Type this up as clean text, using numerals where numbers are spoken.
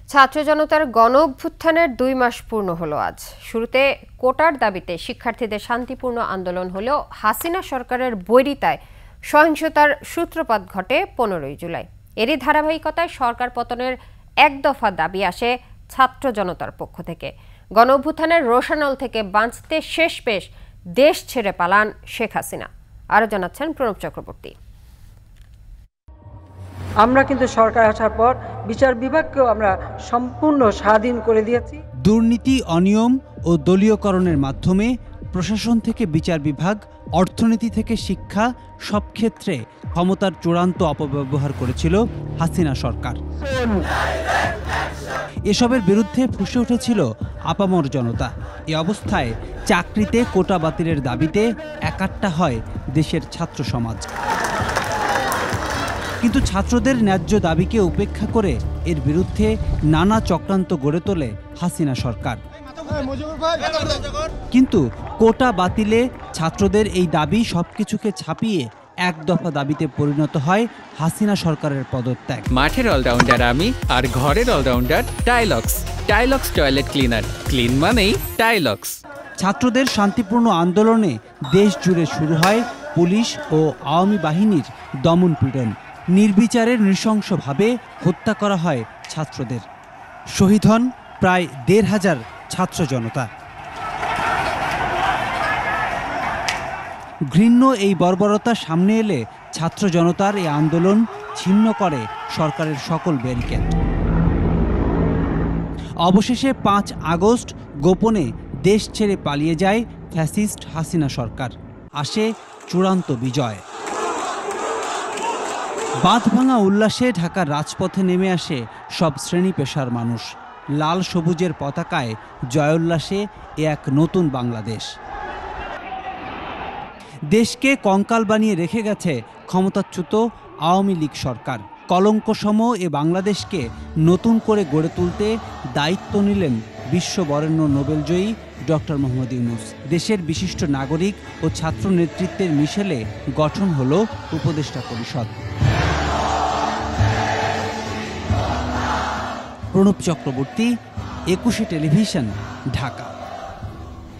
ছাত্র জনতার গণ অভ্যুত্থানের ২ মাস পূর্ণ হলো আজ। শুরুতে কোটার দাবিতে শিক্ষার্থীদের শান্তিপূর্ণ আন্দোলন হলেও হাসিনা সরকারের বৈরিতায় সহিংসতার সূত্রপাত ঘটে ১৫ জুলাই। এরই ধারাবাহিকতায় সরকার পতনের এক দফা দাবি আসে ছাত্র জনতার পক্ষ থেকে। গণ অভ্যুত্থানের রোষানল থেকে বাঁচতে শেষমেশ দেশ ছেড়ে পালান শেখ হাসিনা। আরও জানাচ্ছেন প্রণব চক্রবর্তী। আমরা কিন্তু সরকার আসার পর বিচার বিভাগকেও আমরা সম্পূর্ণ স্বাধীন করে দিয়েছি। দুর্নীতি, অনিয়ম ও দলীয়করণের মাধ্যমে প্রশাসন থেকে বিচার বিভাগ, অর্থনীতি থেকে শিক্ষা সব ক্ষেত্রে ক্ষমতার চূড়ান্ত অপব্যবহার করেছিল হাসিনা সরকার। এসবের বিরুদ্ধে ফুঁসে উঠেছিল আপামর জনতা। এ অবস্থায় চাকরিতে কোটা বাতিলের দাবিতে একাট্টা হয় দেশের ছাত্র সমাজ। কিন্তু ছাত্রদের ন্যায্য দাবিকে উপেক্ষা করে এর বিরুদ্ধে নানা চক্রান্ত গড়ে তোলে হাসিনা সরকার। কিন্তু কোটা বাতিলে ছাত্রদের এই দাবি সবকিছুকে ছাপিয়ে এক দফা দাবিতে পরিণত হয় হাসিনা সরকারের পদত্যাগ। মাঠের অলরাউন্ডার আমি, আর ঘরের allrounder Taylox. Taylox toilet cleaner, clean মানেই টাইলক্স। ছাত্রদের শান্তিপূর্ণ আন্দোলনে দেশ জুড়ে শুরু হয় পুলিশ ও আওয়ামী বাহিনীর দমন পীড়ন। নির্বিচারে নৃশংসভাবে হত্যা করা হয় ছাত্রদের। শহীদ হন প্রায় ১৫০০ ছাত্র জনতা। ঘৃণ্য এই বর্বরতা সামনে এলে ছাত্র জনতার এই আন্দোলন ছিন্ন করে সরকারের সকল ব্যারিকেড। অবশেষে ৫ আগস্ট গোপনে দেশ ছেড়ে পালিয়ে যায় ফ্যাসিস্ট হাসিনা সরকার। আসে চূড়ান্ত বিজয়। বাঁধভাঙা উল্লাসে ঢাকার রাজপথে নেমে আসে সব শ্রেণী পেশার মানুষ। লাল সবুজের পতাকায় জয়োল্লাসে এক নতুন বাংলাদেশ। দেশকে কঙ্কাল বানিয়ে রেখে গেছে ক্ষমতাচ্যুত আওয়ামী লীগ সরকার। কলঙ্কসম এ বাংলাদেশকে নতুন করে গড়ে তুলতে দায়িত্ব নিলেন বিশ্ববরেণ্য নোবেলজয়ী ডক্টর মোহাম্মদ ইউনূস। দেশের বিশিষ্ট নাগরিক ও ছাত্র নেতৃত্বের মিশেলে গঠন হলো উপদেষ্টা পরিষদ। প্রণব চক্রবর্তী, ২১ টেলিভিশন, ঢাকা।